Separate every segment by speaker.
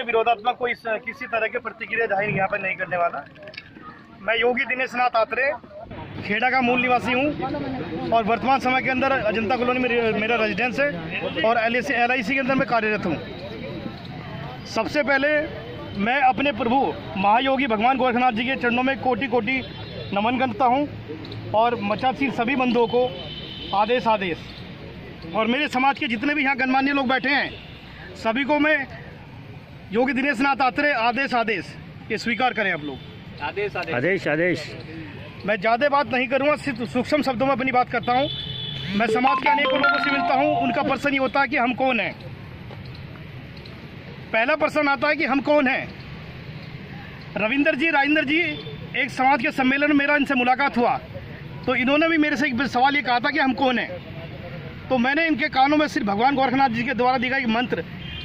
Speaker 1: विरोधात्मक कोई किसी तरह की प्रतिक्रिया जाहिर यहाँ पर नहीं करने वाला। मैं योगी दिनेश नाथ आत्रे खेड़ा का मूल निवासी हूँ और वर्तमान समय के अंदर अजंता कॉलोनी में मेरा रेजिडेंस है और LIC के अंदर मैं कार्यरत हूँ। सबसे पहले मैं अपने प्रभु महायोगी भगवान गोरखनाथ जी के चरणों में कोटि कोटि नमन करता हूँ और मचासी सभी बंधुओं को आदेश और मेरे समाज के जितने भी यहाँ गणमान्य लोग बैठे हैं सभी को मैं योगी दिनेश नाथ आत्रे आदेश ये स्वीकार करें आप लोग। आदेश। मैं ज़्यादा बात नहीं करूँगा, सिर्फ सूक्ष्म शब्दों में अपनी बात करता हूँ। मैं समाज के अनेकों लोगों से मिलता हूँ, उनका प्रश्न ये होता है कि हम कौन हैं। पहला प्रश्न आता है कि हम कौन हैं। राजेंद्र जी एक समाज के सम्मेलन में मेरा इनसे मुलाकात हुआ तो इन्होंने भी मेरे से एक सवाल ये कहा था कि हम कौन हैं। तो मैंने इनके कानों में सिर्फ भगवान गोरखनाथ जी के द्वारा दिया गया मंत्र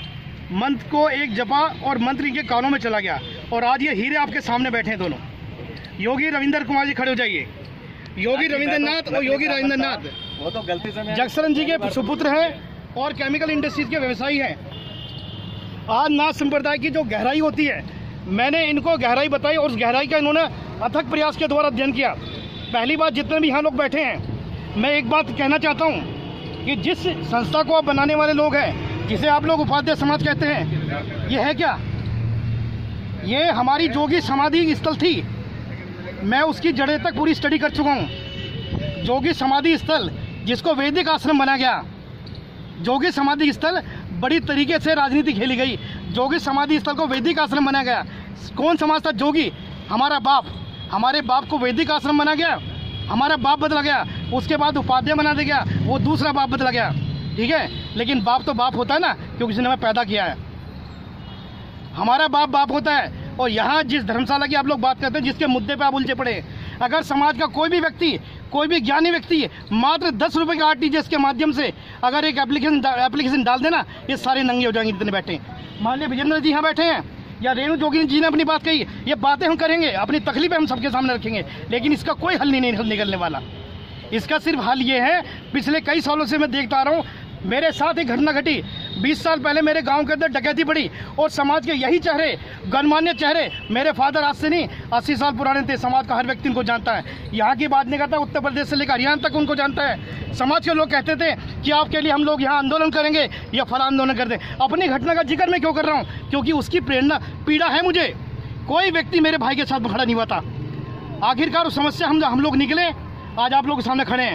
Speaker 1: को एक जपा और मंत्र इनके कानों में चला गया और आज ये हीरे आपके सामने बैठे हैं दोनों। योगी रविंद्र कुमार जी खड़े हो जाइए। योगी रविंद्रनाथ और योगी राजेंद्रनाथ वो तो गलती से जगसरन जी के सुपुत्र हैं और केमिकल इंडस्ट्रीज के व्यवसायी हैं। आज नाथ संप्रदाय की जो गहराई होती है मैंने इनको गहराई बताई और उस गहराई का इन्होंने अथक प्रयास के द्वारा अध्ययन किया। पहली बात जितने भी यहाँ लोग बैठे हैं मैं एक बात कहना चाहता हूँ कि जिस संस्था को आप बनाने वाले लोग हैं जिसे आप लोग उपाध्याय समाज कहते हैं ये है क्या? ये हमारी जोगी समाधि स्थल थी। मैं उसकी जड़ें तक पूरी स्टडी कर चुका हूँ। जोगी समाधि स्थल जिसको वैदिक आश्रम बना गया, जोगी समाधि स्थल बड़ी तरीके से राजनीति खेली गई। जोगी समाधि स्थल को वैदिक आश्रम बनाया गया। कौन समाज था? जोगी। हमारा बाप, हमारे बाप को वैदिक आश्रम बना गया, हमारा बाप बदला गया, उसके बाद उपाध्याय बना दिया गया, वो दूसरा बाप बदला गया। ठीक है, लेकिन बाप तो बाप होता है ना, क्योंकि किसी ने हमें पैदा किया है। हमारा बाप होता है। और यहाँ जिस धर्मशाला की आप लोग बात करते हैं, जिसके मुद्दे पे आप उलझे पड़े, अगर समाज का कोई भी व्यक्ति, कोई भी ज्ञानी व्यक्ति मात्र 10 रुपये के RTGS के माध्यम से अगर एक एप्लीकेशन डाल देना, ये सारे नंगे हो जाएंगे जितने बैठे हैं। मान लिया विजेंद्र जी यहाँ बैठे हैं या रेणु जोगी जी ने अपनी बात कही, ये बातें हम करेंगे, अपनी तकलीफें हम सबके सामने रखेंगे, लेकिन इसका कोई हल नहीं निकलने वाला। इसका सिर्फ हल ये है, पिछले कई सालों से मैं देखता आ रहा हूँ, मेरे साथ एक घटना घटी। 20 साल पहले मेरे गांव के अंदर डकैती पड़ी और समाज के यही चेहरे, गणमान्य चेहरे, मेरे फादर आज से नहीं 80 साल पुराने थे। समाज का हर व्यक्ति उनको जानता है। यहाँ की बात नहीं करता, उत्तर प्रदेश से लेकर हरियाणा तक उनको जानता है। समाज के लोग कहते थे कि आपके लिए हम लोग यहाँ आंदोलन करेंगे या फला आंदोलन कर दें। अपनी घटना का जिक्र मैं क्यों कर रहा हूँ? क्योंकि उसकी पीड़ा है मुझे। कोई व्यक्ति मेरे भाई के साथ खड़ा नहीं हुआ था। आखिरकार उस समस्या हम लोग निकले, आज आप लोग के सामने खड़े हैं।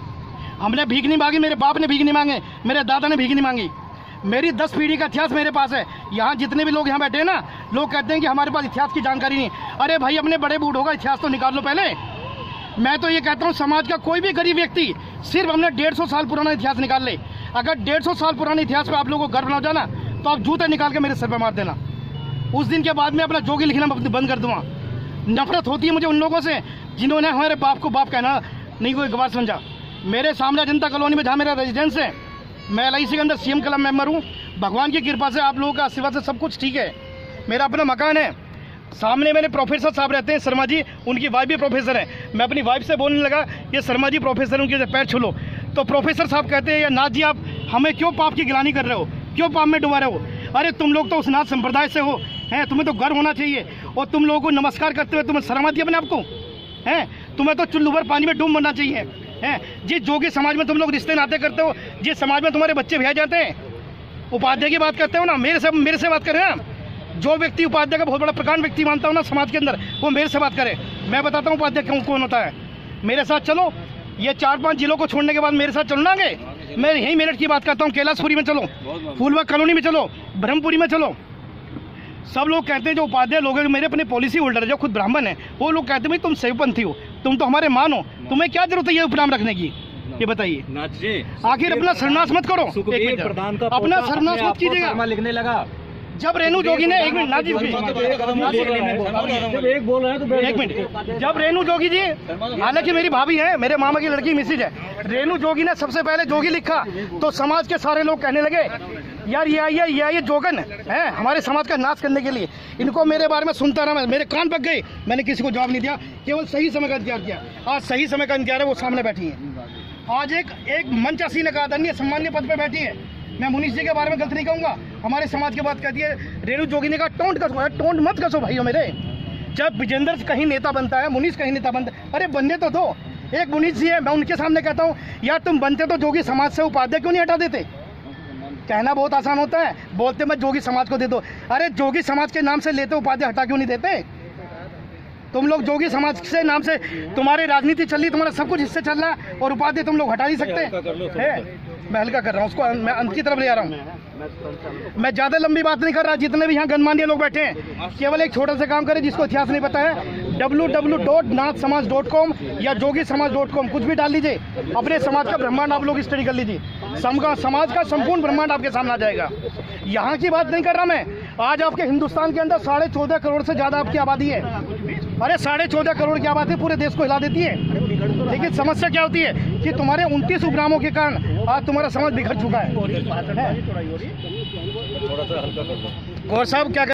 Speaker 1: हमने भीख नहीं मांगी, मेरे बाप ने भीख नहीं मांगे, मेरे दादा ने भीख नहीं मांगी। मेरी 10 पीढ़ी का इतिहास मेरे पास है। यहाँ जितने भी लोग यहाँ बैठे हैं ना, लोग कहते हैं कि हमारे पास इतिहास की जानकारी नहीं। अरे भाई, अपने बड़े बूढ़ों का इतिहास तो निकाल लो पहले। मैं तो ये कहता हूँ, समाज का कोई भी गरीब व्यक्ति सिर्फ हमने 150 साल पुराना इतिहास निकाल ले। अगर 150 साल पुराने इतिहास पर आप लोगों को गर्व ना हो जाना तो आप जूते निकाल के मेरे सर पर मार देना। उस दिन के बाद में अपना जोगी लिखना बंद कर दूंगा। नफरत होती है मुझे उन लोगों से जिन्होंने हमारे बाप को बाप कहना नहीं कोई गवार समझा। मेरे सामने अजंता कॉलोनी में जहाँ मेरा रेजिडेंस है, मैं LIC के अंदर CM क्लब मेंबर हूँ। भगवान की कृपा से, आप लोगों का आशीर्वाद से सब कुछ ठीक है। मेरा अपना मकान है। सामने मेरे प्रोफेसर साहब रहते हैं, शर्मा जी, उनकी वाइफ भी प्रोफेसर है। मैं अपनी वाइफ से बोलने लगा, ये शर्मा जी प्रोफेसर, उनके पैर छू लो। तो प्रोफेसर साहब कहते हैं, नाथ जी आप हमें क्यों पाप की गिलानी कर रहे हो, क्यों पाप में डुबा रहे हो? अरे तुम लोग तो उस नाथ संप्रदाय से हो, हैं, तुम्हें तो गर्व होना चाहिए। और तुम लोगों को नमस्कार करते हुए तुम्हें शर्म आती है अपने आपको? हैं, तुम्हें तो चुल्लू भर पानी में डूब मरना चाहिए। हैं, जिस जोगी समाज में तुम लोग रिश्ते नाते करते हो, जिस समाज में तुम्हारे बच्चे भेजे जाते हैं, उपाध्याय की बात करते हो ना, मेरे से बात करें ना। जो व्यक्ति उपाध्याय का बहुत बड़ा प्रकांड व्यक्ति मानता हूँ ना समाज के अंदर, वो मेरे से बात करे। मैं बताता हूँ उपाध्याय कौन होता है। मेरे साथ चलो, ये 4-5 जिलों को छोड़ने के बाद मेरे साथ चलना गे। मैं यही मेरठ की बात करता हूँ, कैलाशपुरी में चलो, फूलबाग कॉलोनी में चलो, ब्रह्मपुरी में चलो। सब लोग कहते हैं, जो उपाध्याय लोग हैं, मेरे अपने पॉलिसी होल्डर है, जो खुद ब्राह्मण है, वो लोग कहते हैं भाई तुम शैवपंथी हो, तुम तो हमारे मान हो, तुम्हें क्या जरूरत है ये उपनाम रखने की? ये बताइए। आखिर अपना सर्वनाश मत करो, अपना सर्वनाश मत कीजिएगा।
Speaker 2: लिखने लगा
Speaker 1: जब रेणु जोगी ने, एक मिनट नाजी, एक मिनट, जब रेणु जोगी जी, हालांकि मेरी भाभी है, मेरे मामा की लड़की मिसिज है, रेणु जोगी ने सबसे पहले जोगी लिखा तो समाज के सारे लोग कहने लगे यार ये जोगन है हमारे समाज का नाश करने के लिए। इनको मेरे बारे में सुनता रहा, मेरे कान पक गए, मैंने किसी को जवाब नहीं दिया, केवल सही समय का इंतजार किया। आज सही समय का इंतजार है, वो सामने बैठी है। आज एक मंच हसीन का आदरणीय सम्मान्य पद पे बैठी है, मैं मुनीष जी के बारे में गलत नहीं कहूँगा, हमारे समाज की बात कहती है। रेणु जोगी ने कहा टोंट कसो, टोंट मत कसो भाइयों मेरे। जब विजेंद्र कहीं नेता बनता है, मुनीष कहीं नेता बनता है, अरे बनने तो दो। एक मुनीष जी है, मैं उनके सामने कहता हूँ यार तुम बनते तो जोगी समाज से उपाध्याय क्यों नहीं हटा देते? कहना बहुत आसान होता है, बोलते मैं जोगी समाज को दे दो। अरे जोगी समाज के नाम से लेते उपाध्याय हटा क्यों नहीं देते? तुम लोग जोगी समाज से नाम से तुम्हारी राजनीति चल रही, तुम्हारा सब कुछ इससे चल रहा है और उपाध्याय तुम लोग हटा नहीं सकते है। मैं हल्का कर रहा हूँ उसको, मैं अंत की तरफ ले आ रहा हूँ। मैं ज़्यादा लंबी बात नहीं कर रहा। जितने भी यहाँ गणमान्य लोग बैठे हैं, केवल एक छोटा सा काम करें, जिसको इतिहास नहीं पता है, www.nathsamaj.com या jogisamaj.com कुछ भी डाल लीजिए, अपने समाज का ब्रह्मांड आप लोग स्टडी कर लीजिए। समाज का संपूर्ण ब्रह्मांड आपके सामने आ जाएगा। यहाँ की बात नहीं कर रहा मैं। आज आपके हिंदुस्तान के अंदर 14.5 करोड़ से ज़्यादा आपकी आबादी है। अरे 14.5 करोड़ की आबादी पूरे देश को हिला देती है। लेकिन समस्या क्या होती है कि तुम्हारे 29 उपग्रामों के कारण आज तुम्हारा समाज बिखर चुका है। गौर साहब क्या